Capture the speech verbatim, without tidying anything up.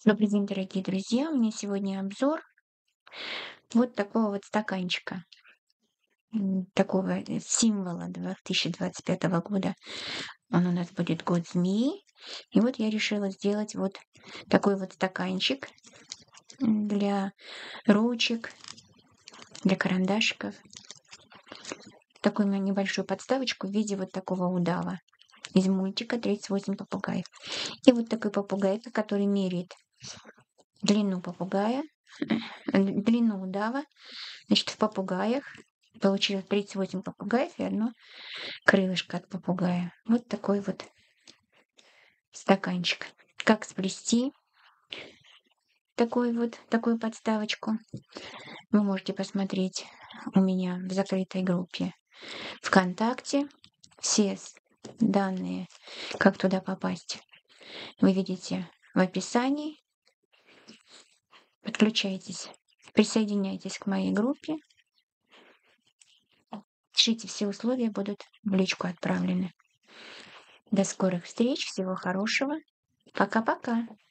Добрый день, дорогие друзья! У меня сегодня обзор вот такого вот стаканчика, м, такого э, символа две тысячи двадцать пятого года. Он у нас будет год змеи. И вот я решила сделать вот такой вот стаканчик м, для ручек, для карандашиков. Такую на небольшую подставочку в виде вот такого удава из мультика «тридцать восемь попугаев». И вот такой попугайка, который меряет длину попугая, э, длину удава. Значит, в попугаях получилось тридцать восемь попугаев и одно крылышко от попугая. Вот такой вот стаканчик. Как сплести такой вот, такую подставочку, вы можете посмотреть у меня в закрытой группе ВКонтакте. Все с- данные, как туда попасть, вы видите в описании. Подключайтесь, присоединяйтесь к моей группе. Пишите, все условия будут в личку отправлены. До скорых встреч, всего хорошего. Пока-пока.